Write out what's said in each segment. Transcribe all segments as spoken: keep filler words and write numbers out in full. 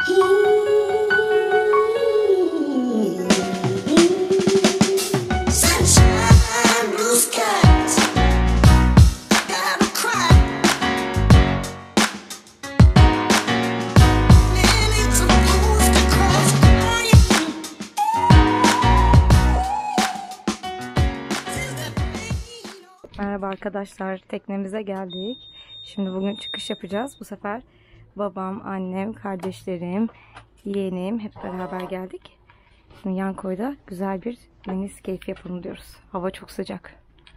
Merhaba arkadaşlar, teknemize geldik. Şimdi bugün çıkış yapacağız. Bu sefer babam, annem, kardeşlerim, yeğenim hep beraber geldik. Şimdi yan koyda güzel bir deniz keyfi yapalım diyoruz. Hava çok sıcak.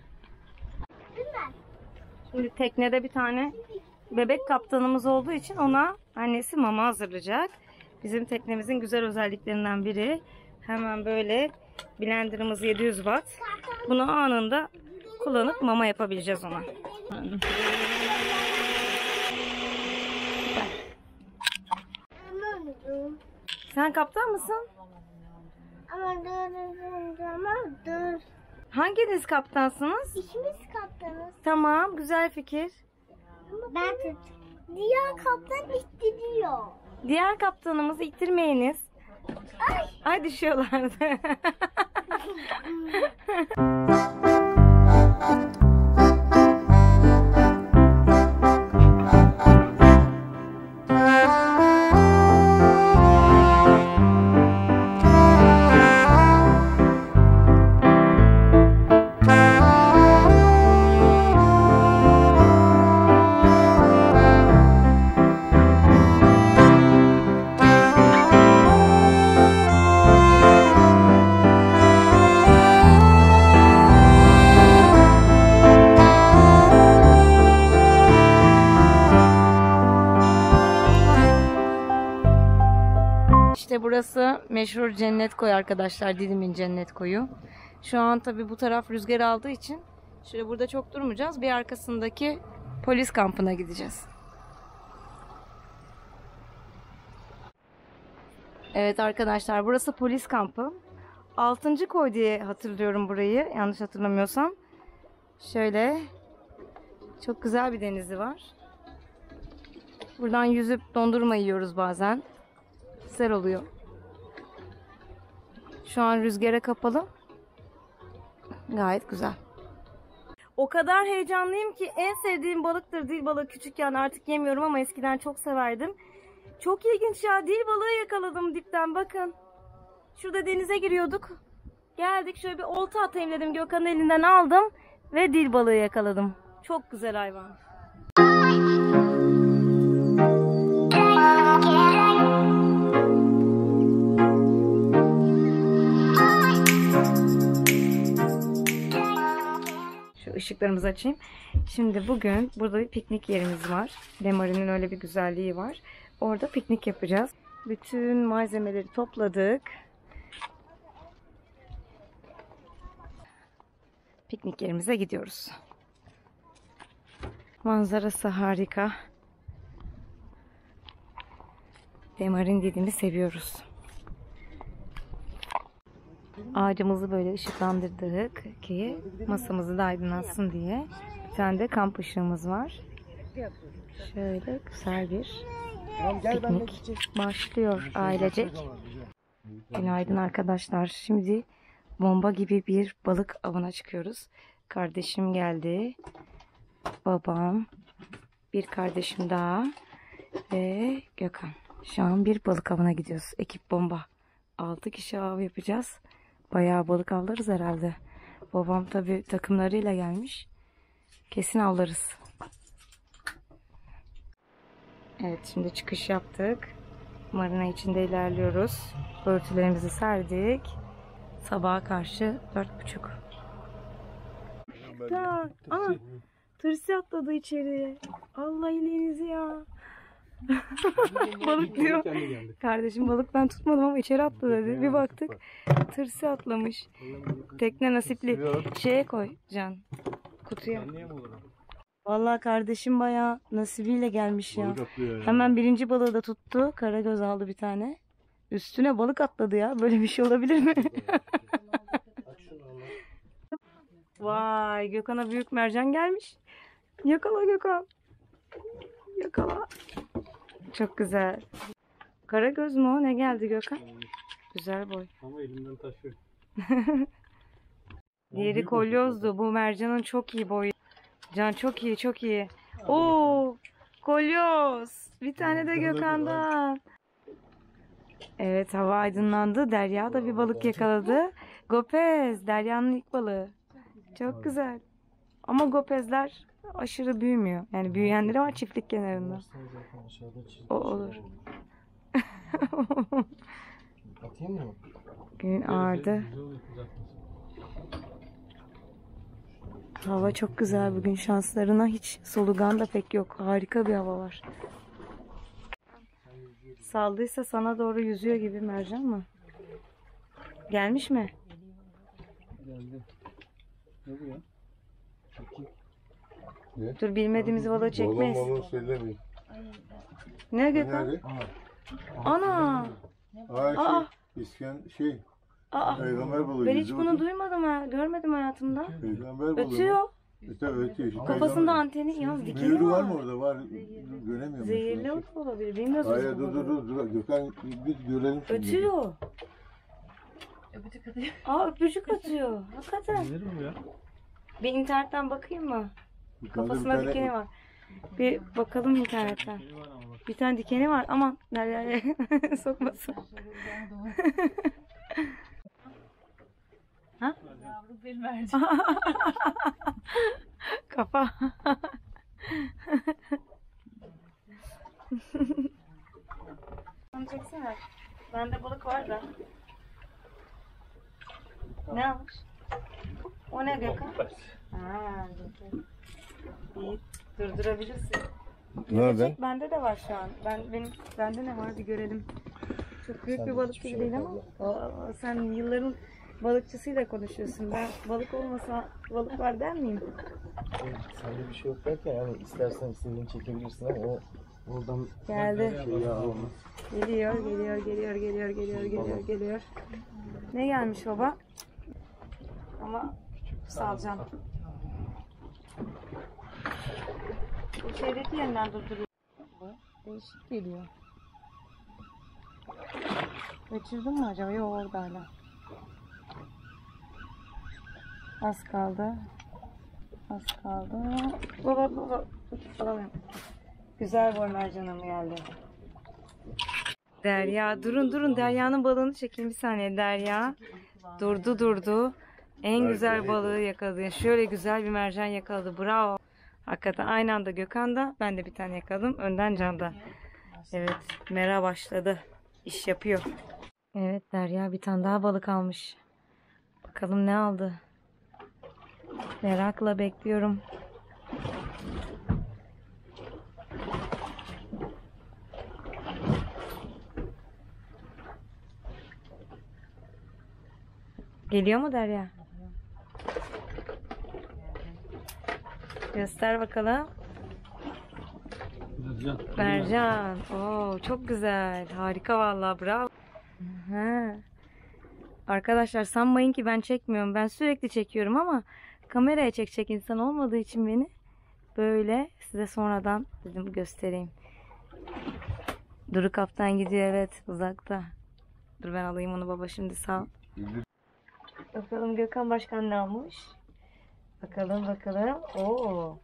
Şimdi teknede bir tane bebek kaptanımız olduğu için ona annesi mama hazırlayacak. Bizim teknemizin güzel özelliklerinden biri. Hemen böyle blenderımız yedi yüz watt. Bunu anında kullanıp mama yapabileceğiz ona. Sen kaptan mısın? Ama dur, ama dur. Hanginiz kaptansınız? İkimiz kaptanız. Tamam, güzel fikir. Ben tut. Diğer kaptan ittiriyor. Diğer kaptanımızı ittirmeyiniz. Ay. Ay düşüyorlardı. İşte burası meşhur Cennet Koyu arkadaşlar. Didim'in Cennet Koyu. Şu an tabi bu taraf rüzgar aldığı için şöyle burada çok durmayacağız. Bir arkasındaki polis kampına gideceğiz. Evet arkadaşlar, burası polis kampı. altıncı koy diye hatırlıyorum burayı. Yanlış hatırlamıyorsam. Şöyle çok güzel bir denizi var. Buradan yüzüp dondurma yiyoruz bazen. Güzel oluyor. Şu an rüzgara kapalı. Gayet güzel. O kadar heyecanlıyım ki en sevdiğim balıktır dil balığı. Küçükken artık yemiyorum ama eskiden çok severdim. Çok ilginç ya. Dil balığı yakaladım dipten, bakın. Şurada denize giriyorduk. Geldik, şöyle bir olta atayım dedim. Gökhan'ın elinden aldım ve dil balığı yakaladım. Çok güzel hayvan. Işıklarımızı açayım. Şimdi bugün burada bir piknik yerimiz var. Demarin'in öyle bir güzelliği var. Orada piknik yapacağız. Bütün malzemeleri topladık. Piknik yerimize gidiyoruz. Manzarası harika. Demarin dediğimi seviyoruz. Ağacımızı böyle ışıklandırdık ki masamızı da aydınlatsın diye. Bir tane de kamp ışığımız var. Şöyle güzel bir piknik başlıyor ailecek. Günaydın arkadaşlar. Şimdi bomba gibi bir balık avına çıkıyoruz. Kardeşim geldi. Babam, bir kardeşim daha ve Gökhan. Şu an bir balık avına gidiyoruz. Ekip bomba. altı kişi av yapacağız. Bayağı balık avlarız herhalde. Babam tabii takımlarıyla gelmiş. Kesin avlarız. Evet, şimdi çıkış yaptık. Marina içinde ilerliyoruz. Örtülerimizi serdik. Sabaha karşı dört buçuk. Aa, tırsı atladı içeriye. Allah iyiliğinizi ya. Balık diyor. Kardeşim balık ben tutmadım ama içeri atladı dedi. Bir baktık tırsı atlamış. Tekne nasipli. Şeye koy Can. Kutuya. Vallahi kardeşim bayağı nasibiyle gelmiş ya. Hemen birinci balığı da tuttu. Karagöz aldı bir tane. Üstüne balık atladı ya. Böyle bir şey olabilir mi? Vay, Gökhan'a büyük mercan gelmiş. Yakala Gökhan. Yakala. Çok güzel. Karagöz mü o? Ne geldi Gökhan? Güzel boy. Ama elimden taşıyor. Diğeri kolyozdu. Bu mercanın çok iyi boyu. Can çok iyi, çok iyi. Oo, kolyoz. Bir tane de Gökhan'dan. Evet, hava aydınlandı. Derya da bir balık yakaladı. Gopez, Derya'nın ilk balığı. Çok güzel. Ama gopezler aşırı büyümüyor. Yani büyüyenleri var çiftlik kenarında. O olur. Atayım mı? Gün ağardı. Hava çok güzel bugün. Şanslarına hiç solugan da pek yok. Harika bir hava var. Saldıysa sana doğru yüzüyor gibi mercan mı? Gelmiş mi? Geldi. Ne bu ya? Ne? Dur bilmediğimiz balığı çekmeyiz. Balon balon söylemeyin. Ne Gökhan? Nerede? Ana! Aa, Aa! şey, İsken, şey, Aa! peygamber balığı. Ben hiç yüzü bunu bakın. duymadım ha. Görmedim hayatımda. Peygamber balığı. Ötüyor. İşte ötüyor. Işte Kafasında peygamber. anteni yalnız dikeni Mühürü var var. mı orada? Var. Göremiyorum. Zehirli ben ot şu an. olabilir. Bilmiyorsunuz. Hayır dur dur dur. dur. Gökhan bir görelim şimdi. Ötüyor. Aa öpücük atıyor. Hakikaten. Nedir bu ya? Bir internetten bakayım mı? Yukarıda Kafasında bir tane- dikeni var. Bir bakalım internetten. Bir tane dikeni var. Aman nereye sokmasın. Ha? Kafa. Onu çeksene. Bende balık var da. Ne almış? O ne Gökhan? Ha, iyi. Durdurabilirsin. Nereden? Çek, bende de var şu an. Ben benim bende ne var bir görelim. Çok büyük bir balık gibi değil ama. Aa, sen yılların balıkçısıyla konuşuyorsun. Ben balık olmasa balık var der miyim? Sende bir şey yok derken yani istersen istediğini çekebilirsin ama o oradan Geldi. şey ya olmaz. Geliyor, geliyor, geliyor, geliyor, geliyor, geliyor, geliyor. Ne gelmiş baba? Ama salacağım. Bu şeydeki yerinden durduruyor. Değişik geliyor. Kaçırdın mı acaba? Yok orada hala. Az kaldı. Az kaldı. Baba baba. Alamıyorum. Güzel boy mercanım geldi. Derya durun durun Derya'nın balığını çekeyim bir saniye. Derya durdu durdu. En güzel balığı yakaladı. Şöyle güzel bir mercan yakaladı. Bravo. Hakikaten aynı anda Gökhan'da. Ben de bir tane yakaladım. Önden Can'da. Evet. Mera başladı. İş yapıyor. Evet Derya bir tane daha balık almış. Bakalım ne aldı. Merakla bekliyorum. Geliyor mu Derya? Göster bakalım. Mercan. Mercan. Oo, çok güzel. Harika vallahi bravo. Aha. Arkadaşlar sanmayın ki ben çekmiyorum. Ben sürekli çekiyorum ama kameraya çekecek insan olmadığı için beni böyle size sonradan dedim göstereyim. Duru kaptan gidiyor evet uzakta. Dur ben alayım onu baba şimdi sağ ol. Bakalım Gökhan Başkan ne almış? Bakalım bakalım. Oo.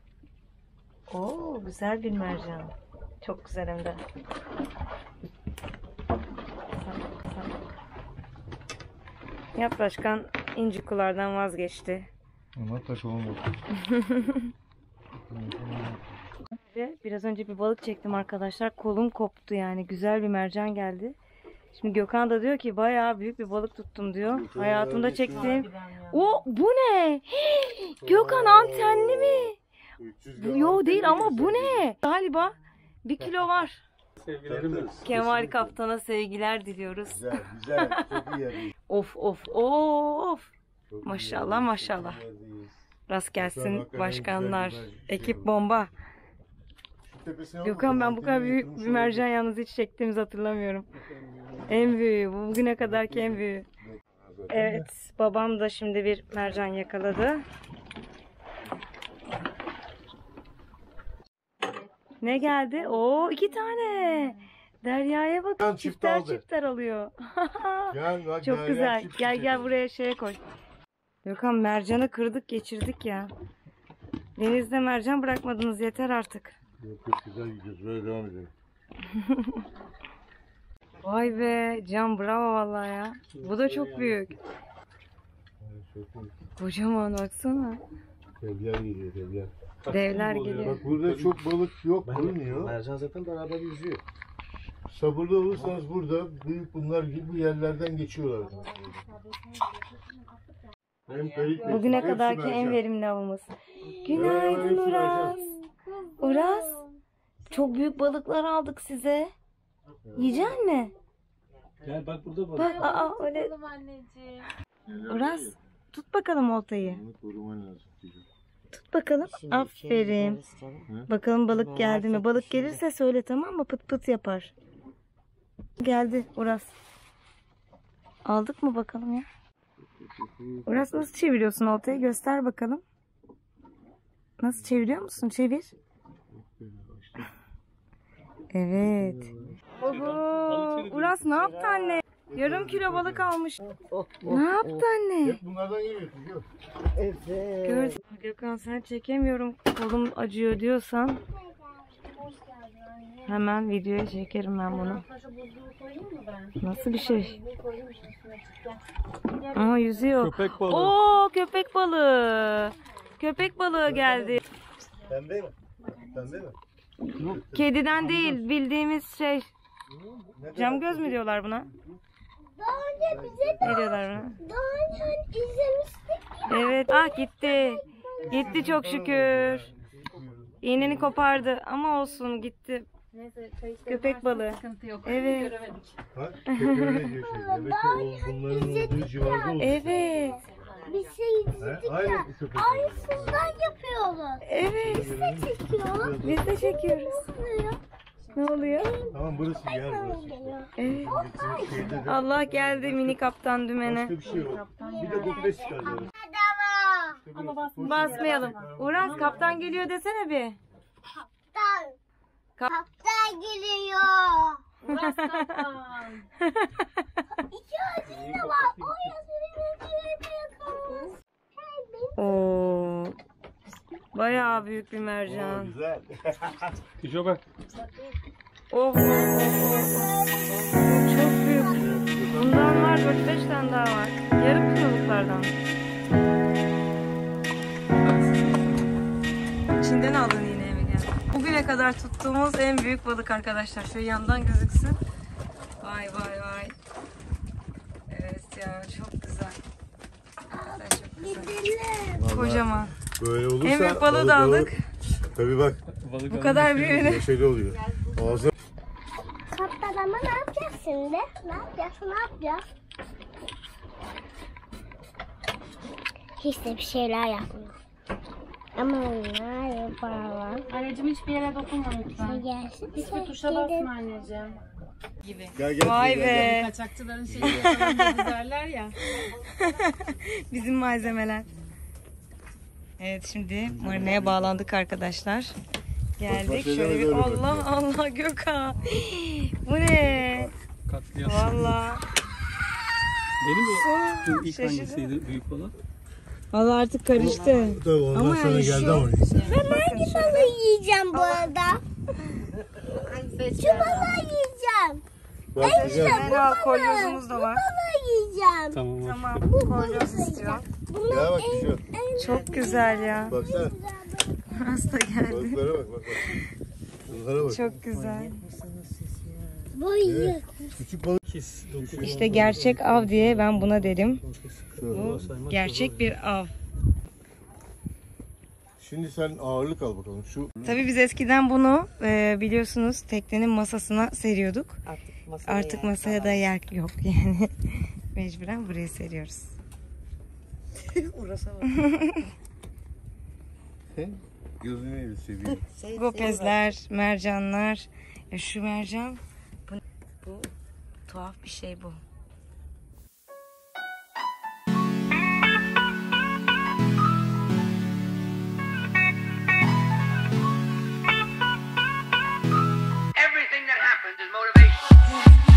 Oo güzel bir mercan. Çok güzel hem de. Yap Başkan incikulardan vazgeçti. Ama taş olmadı. Biraz önce bir balık çektim arkadaşlar. Kolum koptu yani. Güzel bir mercan geldi. Şimdi Gökhan da diyor ki bayağı büyük bir balık tuttum diyor. Hayatımda çektiğim. O bu ne? Gökhan antenli mi? Yo değil ama bu ne? Galiba bir kilo var. Sevgilerimiz. Kemal Kaptan'a sevgiler diliyoruz. Güzel güzel. Çok iyi yerdeyiz. Of of of. Çok iyi Maşallah, yerdeyiz, maşallah. çok iyi yerdeyiz. Rast gelsin Hakikaten başkanlar. güzel, güzel bir şey Ekip bu. bomba. Şu tepesine Gökhan ben bu kadar anteni büyük yatırmış bir mercan yalnız hiç çektiğimizi hatırlamıyorum. En büyüğü. Bu bugüne kadarki en büyüğü. olabilir. Evet. Babam da şimdi bir mercan yakaladı. Ne geldi? Oo iki tane. Derya Derya'ya bak. Çift Çifter aldı. çifter alıyor. Gel bak. Çok Derya güzel. çift Gel çift gel ediyor. buraya şeye koy. Gökhan mercanı kırdık geçirdik ya. Denizde mercan bırakmadınız yeter artık. Yok yok güzel gidiyoruz. Böyle devam edelim. Vay be Can bravo vallahi ya. Bu da çok büyük. Evet, çok iyi. Kocaman baksana. Devler geliyor devler. Devler geliyor. Bak burada çok balık yok Ben görünüyor. Mercan zaten beraber yüzüyor. Sabırlı olursanız burada büyük bunlar gibi bu yerlerden geçiyorlar. Hem kayık Bugüne hepsi kadarki mercan. en verimli avımız. Evet, Günaydın hepsi Uras. Uras. Çok büyük balıklar aldık size. Yiyecek mi? Gel bak burada balık. Bak aa öyle. Uras tut bakalım oltayı. Bunu koruman lazım. Tut bakalım. Aferin. Bakalım balık geldi mi? Balık gelirse söyle tamam mı? Pıt pıt yapar. Geldi Uras. Aldık mı bakalım ya? Uras nasıl çeviriyorsun oltayı? Göster bakalım. Nasıl çeviriyor musun? Çevir. Evet. Oho. Uras ne yaptı anne? Yarım kilo balık almış. Ne yaptı anne? Hep bunlardan geliyor. Yok. Gördüm. Gökhan sen çekemiyorum. Kolum acıyor diyorsan hemen videoya çekerim ben bunu. Nasıl bir şey? Aa yüzüyor. Köpek balığı. Oo köpek balığı. Köpek balığı geldi. Pembe mi? Pembe mi? Kediden değil bildiğimiz şey. Cam göz mü diyorlar buna? Daha önce bize de Ne diyorlar buna? daha önce izlemiştik. Evet. Ah gitti. Gitti çok şükür. İğneni kopardı ama olsun gitti. Köpek balığı. Evet. Bak köpeğe diyor şey. Demek ki o bunların olduğu civarda oldu. Evet. Bir şey izledik Aynı ya. bir köpek. Aynısından yapıyoruz. Evet. Biz de çekiyoruz. Biz de çekiyoruz. Ne oluyor? Tamam burası yer burası. Evet. Şeyde de Allah geldi mini kaptan dümene. başka bir şey yok. Bir de gofret çıkaracağız. Bedava. Basmayalım. Uras kaptan geliyor desene bir. Kaptan. Kap- Kaptan geliyor. İki hazine var. O hazine yakalım. Oo. Bayağı büyük bir Oo, mercan. güzel. Kişo bak. Oh. Çok büyük. Bundan var dört beş tane daha var. Yarım kiloluklardan. İçinden aldın yine eve gel. Bugüne kadar tuttuğumuz en büyük balık arkadaşlar. Şöyle yandan gözüksün. Vay vay vay. Evet ya çok güzel. Gerçekten çok güzel. Kocaman. Böyle olursa En büyük balığı balık da olur. aldık. Tabii bak Bu kadar büyüğünü. neşeli oluyor. Ağzı Kaptan ama ne yapacağız şimdi? Ne yapacağız? Ne yapacağız? Hiç de bir şeyler yapmıyor. Ama ne yapalım? Anneciğim hiçbir yere dokunma lütfen. Gelsin. Hiçbir tuşa basma anneciğim. Gibi. gel gel. Vay gel, be. Kaçakçıların şeyi falan dedi derler ya. Bizim malzemeler. Evet şimdi marineye bağlandık arkadaşlar. Geldik Başlayalım şöyle bir öyle Allah Allah Gökhan. Bu ne? Katliam. Valla. Benim o ilk Şaşırdım. hangisiydi büyük olan? Valla artık karıştı. Tabii ondan Ama sonra yani geldi şu- ama. Hangi balığı yiyeceğim bu arada? Şu balığı yiyeceğim. Bak güzel. Yani al kolyozumuz da var. Balığı yiyeceğim. Tamam. Tamam kolyoz istiyor. Ya bak güzel. Çok güzel ya. Baksana. Hasta geldi. Balıklara bak bak bak. Bunlara bak. Çok güzel. Bu iyi. Küçük balık. İşte gerçek av diye ben buna dedim. Şöyle. Bu gerçek bir av. Şimdi sen ağırlık al bakalım. Şu Tabii biz eskiden bunu e, biliyorsunuz teknenin masasına seriyorduk. Artık masaya da yer yok yani. Mecburen buraya seriyoruz. gözünü evi seviyor. Gopezler, mercanlar. Ya şu mercan bu, bu tuhaf bir şey bu. Everything that happens is motivation. Bye.